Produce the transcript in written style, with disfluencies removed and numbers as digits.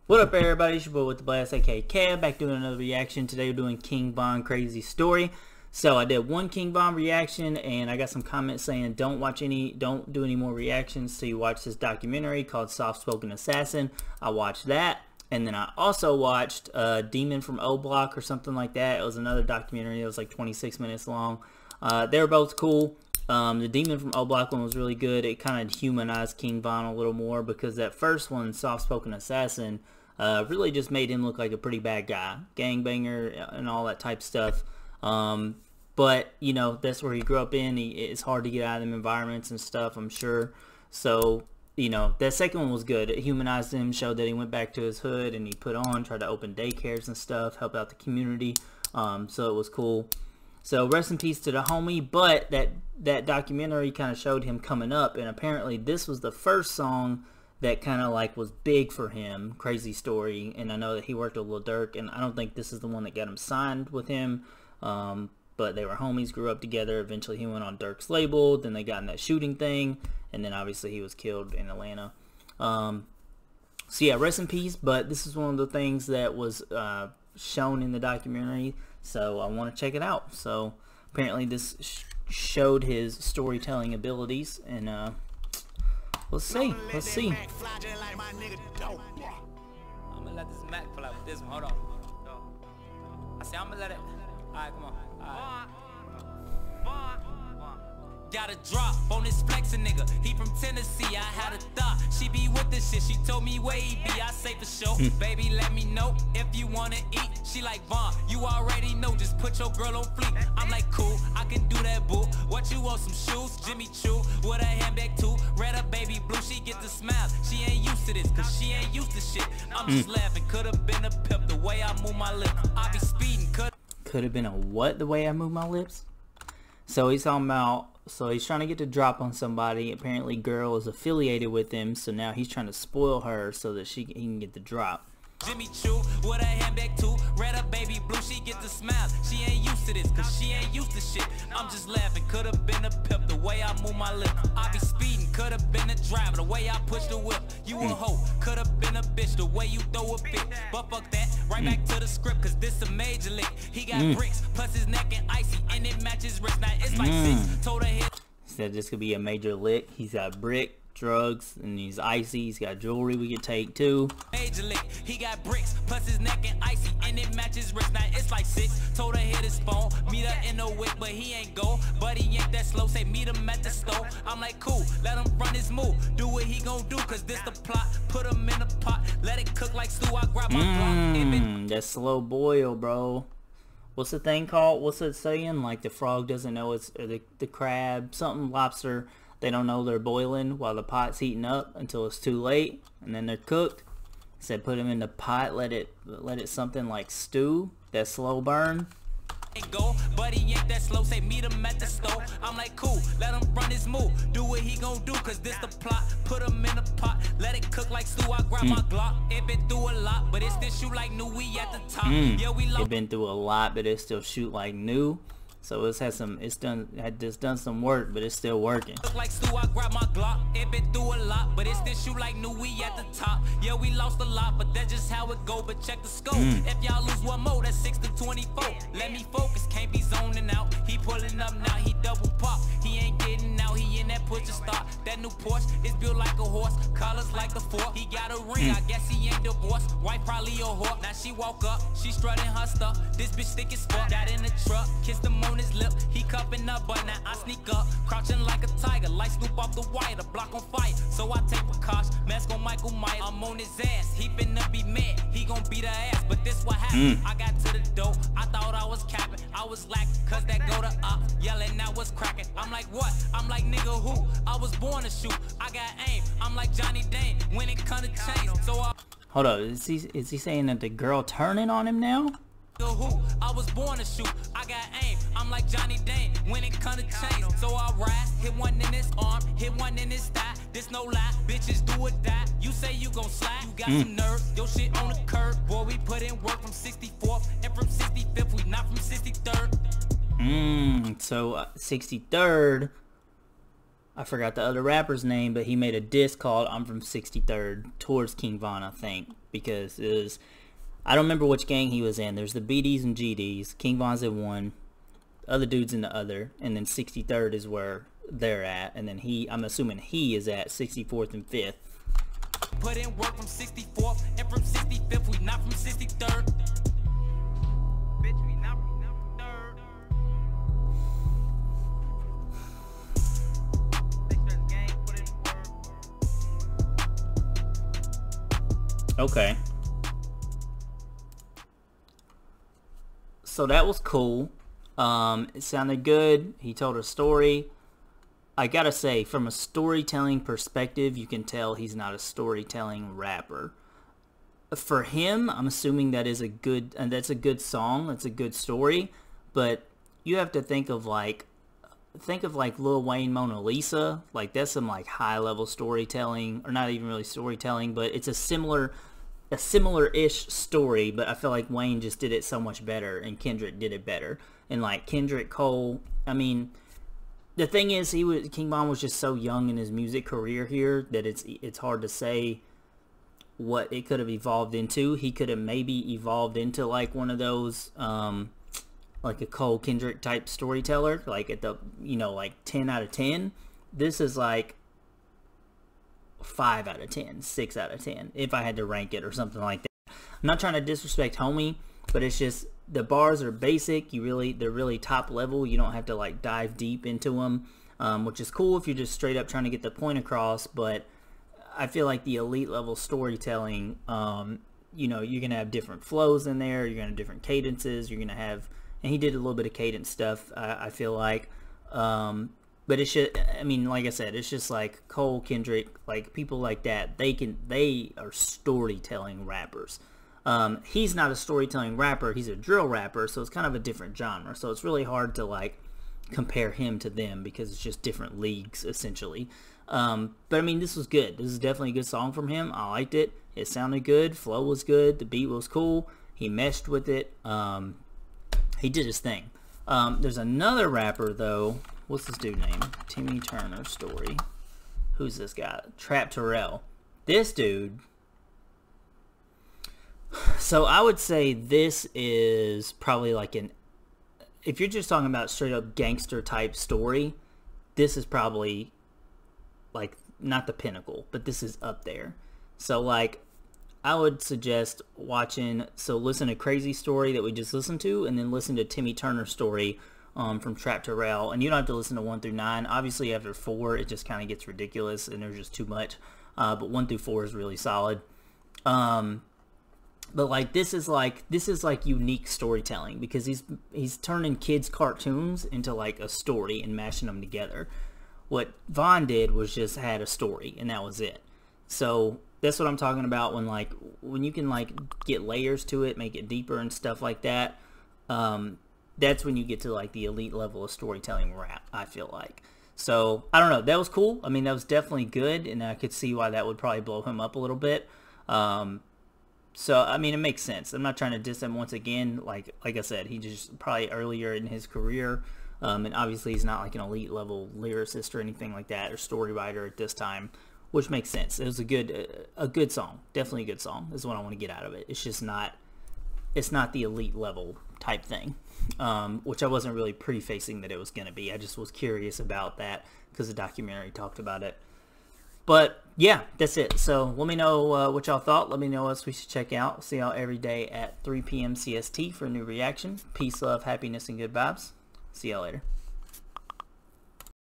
What up everybody, it's your boy WhatTheBlastt, aka Cab, back doing another reaction. Today we're doing King Von Crazy Story. So I did one King Von reaction and I got some comments saying don't do any more reactions till you watch this documentary called Soft Spoken Assassin. I watched that, and then I also watched Demon from O Block or something like that. It was another documentary. It was like 26 minutes long. They were both cool. The Demon from O Block one was really good. It kind of humanized King Von a little more, because that first one, Soft Spoken Assassin, really just made him look like a pretty bad guy, gangbanger and all that type stuff. But you know, that's where he grew up in. It's hard to get out of them environments and stuff, I'm sure. So you know, that second one was good. It humanized him, showed that he went back to his hood and he tried to open daycares and stuff, help out the community. So it was cool. So rest in peace to the homie. But that documentary kind of showed him coming up, and apparently this was the first song that kind of like was big for him, Crazy Story. And I know that he worked with Lil Durk, and I don't think this is the one that got him signed with him. But they were homies, grew up together. Eventually he went on Durk's label, then they got in that shooting thing, and then obviously he was killed in Atlanta. So yeah, rest in peace. But this is one of the things that was shown in the documentary, so I want to check it out. So apparently this showed his storytelling abilities, and let's see. I'm gonna let this Mac pull out with this one. Hold on. I say I'm gonna let it. Alright, come on. Alright. Got a drop on this flexin' nigga. He from Tennessee. I had a thought she be with this shit. She told me where he be. I say for sure. Baby, let me know if you wanna eat. She like, Vaughn, you already know. Just put your girl on fleek. I'm like, cool, I can do that, boo. What you want? Some shoes? Jimmy Choo with a handbag too. Red up, baby blue. She get the smile. She ain't used to this, cause she ain't used to shit. I'm just laughing. Could've been a pimp the way I move my lips. I be speeding. Could have been a what? The way I move my lips? So he's talking about, so he's trying to get the drop on somebody. Apparently girl is affiliated with him, so now he's trying to spoil her so that he can get the drop. Jimmy Choo with a handbag too. Red up, baby blue. She get the smile. She ain't used to this, cause she ain't used to shit. I'm just laughing. Could've been a pimp the way I move my lips. I be speeding. Could've been a driver the way I push the whip. You a hoe. Could've been a bitch the way you throw a bit. But fuck that. Right back to the script, cause this a major lick. He got bricks, plus his neck and icy, and it matches wrist. Now it's like 6. Told her hit. He said this could be a major lick. He's got brick, drugs, and he's icy. He's got jewelry we could take too. Major lick. He got bricks, plus his neck and icy, and it matches wrist. Now it's like 6. Told her hit his phone, meet her in the whip, but he ain't go. But he ain't that slow. Say meet him at the store. I'm like, cool, let him run his move. Do what he gon' do, cause this the plot. Put him in a pot, let it cook like stew. I grab my block. That slow boil, bro. What's the thing called? What's it saying? Like the frog doesn't know it's, or the crab, something, lobster, they don't know they're boiling while the pot's heating up until it's too late, and then they're cooked. Said put them in the pot, let it something like stew, that slow burn. Go, but he ain't that slow. Say meet him at the store. I'm like, cool, let him run his move. Do what he gon' do, cause this the plot. Put him in a pot, let it cook like stew. I grab my Glock. It been through a lot, but it still shoot like new. We at the top. Yeah, we low. It been through a lot, but it still shoot like new. So it's had just done some work, but it's still working. Look like stew, I grab my Glock. It been through a lot, but it still shoot like new. We at the top. Yeah, we lost a lot, but that's just how it go. But check the scope. If y'all lose one more, that's 6 to 24. Let me focus, can't be zoning out. He pulling up now, he double pop. He ain't getting out, he in that push to start. That new Porsche is built like a horse, colors like the fork. He got a ring, I guess he ain't divorced. Wife probably a whore. Now she walk up, she strutting her stuff. This bitch thick as fuck. Got in the truck, kissed him on his lip. He cupping up, but now I sneak up, crouching like a tiger, like Snoop off the wire, the block on fire. So I take precaution, mask on Michael Myers. I'm on his ass, he finna be mad, he gon' beat her ass. But this what happened, I got to the door, I thought I was capping, I was lacking, cause that go to up, yelling I was cracking. I'm like, what? I'm like, nigga, who? I was born to shoot, I got aim, I'm like Johnny Dane, when it come to change. So I... Hold up, is he saying that the girl turning on him now? Who? I was born to shoot, I got aim, I'm like Johnny Dane, when it come to change. So I rise, hit one in his arm, hit one in his thigh. This no lie, bitches do or die. You say you gon' slide, you got some nerve, your shit on the curb. Boy, we put in work from 64th, and from 65th, we not from 63rd. So 63rd I forgot the other rapper's name, but he made a diss called I'm from 63rd towards King Von, I think, because it was, I don't remember which gang he was in. There's the BDs and GDs. King Von's in one, other dude's in the other, and then 63rd is where they're at, and then I'm assuming he is at 64th and 5th. Put in work from 64th and from 65th, we not from 63rd. Bitch, we not from 3rd. Okay. So that was cool. It sounded good. He told a story. I gotta say, from a storytelling perspective, you can tell he's not a storytelling rapper. For him, I'm assuming that's a good song. That's a good story. But you have to think of like Lil Wayne Mona Lisa. Like, that's some like high level storytelling, or not even really storytelling, but it's a similar-ish story. But I feel like Wayne just did it so much better, and Kendrick did it better. And like Kendrick Cole, I mean, the thing is, King Von was just so young in his music career here that it's hard to say what it could have evolved into. He could have maybe evolved into like one of those like a Cole Kendrick type storyteller, like at the, like 10 out of 10. This is like 5 out of 10, 6 out of 10 if I had to rank it or something like that. I'm not trying to disrespect homie, but it's just the bars are basic. They're really top level. You don't have to like dive deep into them, which is cool if you're just straight up trying to get the point across. But I feel like the elite level storytelling, you're gonna have different flows in there. You're gonna have different cadences. You're gonna have, and he did a little bit of cadence stuff. I feel like, but it's just, I mean, like I said, it's just like Cole, Kendrick, like people like that. They are storytelling rappers. He's not a storytelling rapper, he's a drill rapper, so it's kind of a different genre. So it's really hard to like compare him to them because it's just different leagues essentially. But I mean, this was good. This is definitely a good song from him. I liked it. It sounded good. Flow was good. The beat was cool. He meshed with it. He did his thing. There's another rapper though. What's this dude name? Timmy Turner Story. Who's this guy? Trap Terrell. This dude. So I would say this is probably like if you're just talking about straight up gangster type story, this is probably like not the pinnacle, but this is up there. So like I would suggest listen to Crazy Story that we just listened to, and then listen to Timmy Turner Story from Trap Terrell. And you don't have to listen to 1 through 9. Obviously after 4 it just kind of gets ridiculous and there's just too much. But 1 through 4 is really solid. But like this is like unique storytelling because he's turning kids' cartoons into like a story and mashing them together. What Von did was just had a story and that was it. So that's what I'm talking about when you can like get layers to it, make it deeper and stuff like that. That's when you get to like the elite level of storytelling rap, I feel like. So I don't know, that was cool. I mean, that was definitely good, and I could see why that would probably blow him up a little bit. So, I mean, it makes sense. I'm not trying to diss him once again. Like I said, he just probably earlier in his career. And obviously he's not like an elite level lyricist or anything like that, or story writer at this time, which makes sense. It was a good song. Definitely a good song is what I want to get out of it. It's just not, it's not the elite level type thing, which I wasn't really prefacing that it was going to be. I just was curious about that because the documentary talked about it. But yeah, that's it. So let me know what y'all thought. Let me know what else we should check out. See y'all every day at 3 p.m. CST for a new reaction. Peace, love, happiness, and good vibes. See y'all later.